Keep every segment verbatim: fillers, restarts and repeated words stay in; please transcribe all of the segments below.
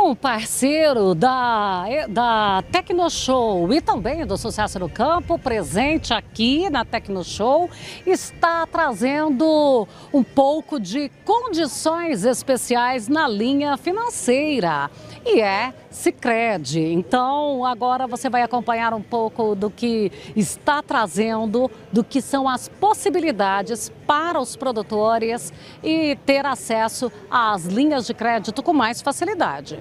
um parceiro da, da Tecnoshow e também do Sucesso no Campo, presente aqui na Tecnoshow, está trazendo um pouco de condições especiais na linha financeira. E é Sicredi. Então, agora você vai acompanhar um pouco do que está trazendo, do que são as possibilidades para os produtores e ter acesso às linhas de crédito com mais facilidade.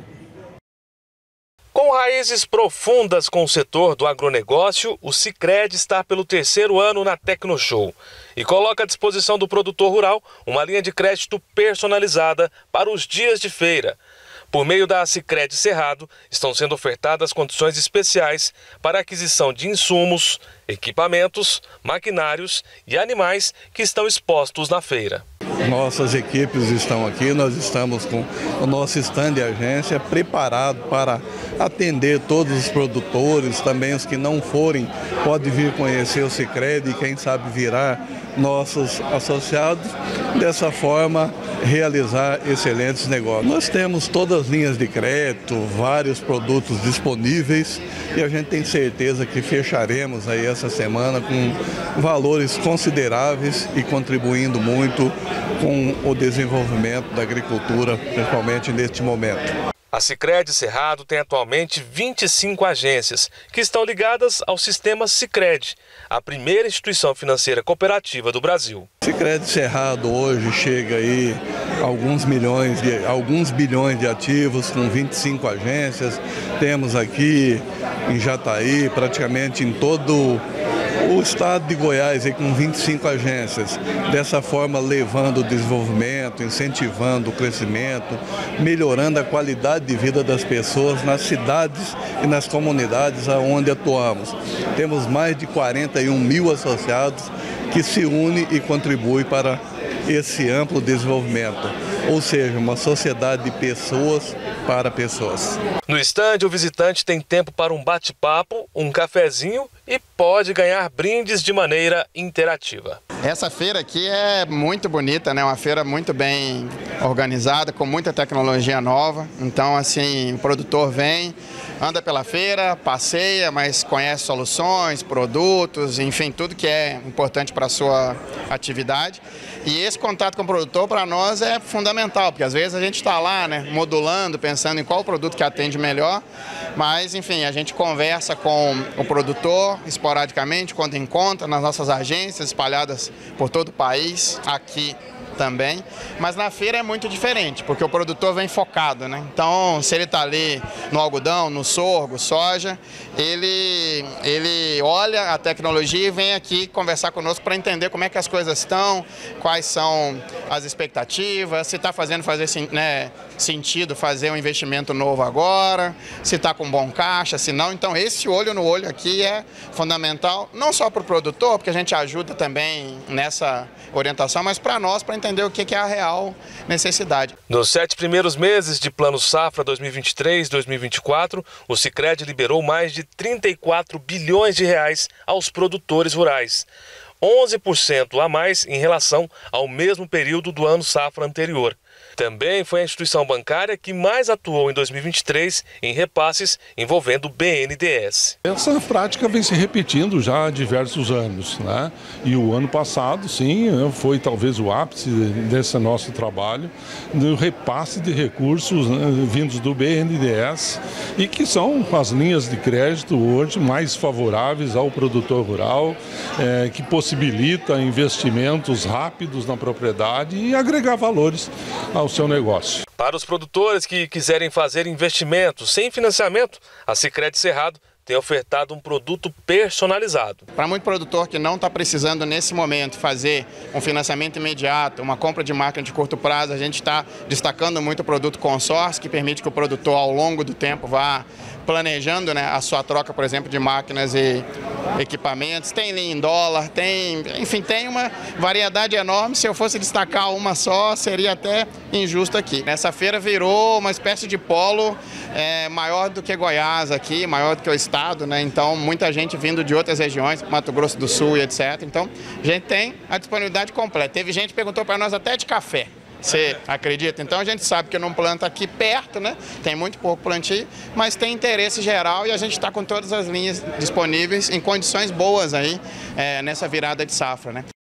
Com raízes profundas com o setor do agronegócio, o Sicredi está pelo terceiro ano na Tecnoshow e coloca à disposição do produtor rural uma linha de crédito personalizada para os dias de feira. Por meio da Sicredi Cerrado, estão sendo ofertadas condições especiais para a aquisição de insumos, equipamentos, maquinários e animais que estão expostos na feira. Nossas equipes estão aqui, nós estamos com o nosso stand de agência preparado para atender todos os produtores, também os que não forem, podem vir conhecer o Sicredi e quem sabe virar nossos associados, dessa forma realizar excelentes negócios. Nós temos todas as linhas de crédito, vários produtos disponíveis e a gente tem certeza que fecharemos aí essa semana com valores consideráveis e contribuindo muito com o desenvolvimento da agricultura, principalmente neste momento. A Sicredi Cerrado tem atualmente vinte e cinco agências que estão ligadas ao sistema Sicredi, a primeira instituição financeira cooperativa do Brasil. Sicredi Cerrado hoje chega aí a alguns milhões de, alguns bilhões de ativos com vinte e cinco agências. Temos aqui em Jataí, praticamente em todo o estado de Goiás aí, com vinte e cinco agências, dessa forma levando o desenvolvimento, incentivando o crescimento, melhorando a qualidade de vida das pessoas nas cidades e nas comunidades onde atuamos. Temos mais de quarenta e um mil associados que se unem e contribuem para esse amplo desenvolvimento, ou seja, uma sociedade de pessoas para pessoas. No estande, o visitante tem tempo para um bate-papo, um cafezinho e pode ganhar brindes de maneira interativa. Essa feira aqui é muito bonita, né? Uma feira muito bem organizada, com muita tecnologia nova. Então, assim, o produtor vem, anda pela feira, passeia, mas conhece soluções, produtos, enfim, tudo que é importante para a sua atividade. E esse contato com o produtor, para nós, é fundamental, porque às vezes a gente está lá, né, modulando, pensando em qual produto que atende melhor, mas, enfim, a gente conversa com o produtor esporadicamente, quando encontra, nas nossas agências espalhadas por todo o país, aqui também, mas na feira é muito diferente, porque o produtor vem focado, né? Então, se ele está ali no algodão, no sorgo, soja, ele, ele olha a tecnologia e vem aqui conversar conosco para entender como é que as coisas estão, quais são as expectativas, se está fazendo fazer, né, sentido fazer um investimento novo agora, se está com bom caixa, se não. Então, esse olho no olho aqui é fundamental, não só para o produtor, porque a gente ajuda também nessa orientação, mas para nós, para entender o que é a real necessidade. Nos sete primeiros meses de Plano Safra dois mil e vinte e três a dois mil e vinte e quatro, o Sicredi liberou mais de trinta e quatro bilhões de reais aos produtores rurais, onze por cento a mais em relação ao mesmo período do ano safra anterior. Também foi a instituição bancária que mais atuou em dois mil e vinte e três em repasses envolvendo o B N D E S. Essa prática vem se repetindo já há diversos anos, né? E o ano passado, sim, foi talvez o ápice desse nosso trabalho, do repasse de recursos, né, vindos do B N D E S e que são as linhas de crédito hoje mais favoráveis ao produtor rural, é, que possibilita investimentos rápidos na propriedade e agregar valores ao seu negócio. Para os produtores que quiserem fazer investimentos sem financiamento, a Sicredi Cerrado tem ofertado um produto personalizado. Para muito produtor que não está precisando nesse momento fazer um financiamento imediato, uma compra de máquina de curto prazo, a gente está destacando muito o produto consórcio, que permite que o produtor ao longo do tempo vá planejando, né, a sua troca, por exemplo, de máquinas e equipamentos. Tem linha em dólar, tem, enfim, tem uma variedade enorme. Se eu fosse destacar uma só, seria até injusto aqui. Essa feira virou uma espécie de polo é, maior do que Goiás aqui, maior do que o estado, né? Então, muita gente vindo de outras regiões, Mato Grosso do Sul e etcétera. Então, a gente tem a disponibilidade completa. Teve gente que perguntou para nós até de café. Você acredita? Então a gente sabe que não planta aqui perto, né? Tem muito pouco plantio, mas tem interesse geral e a gente está com todas as linhas disponíveis em condições boas aí é, nessa virada de safra, né?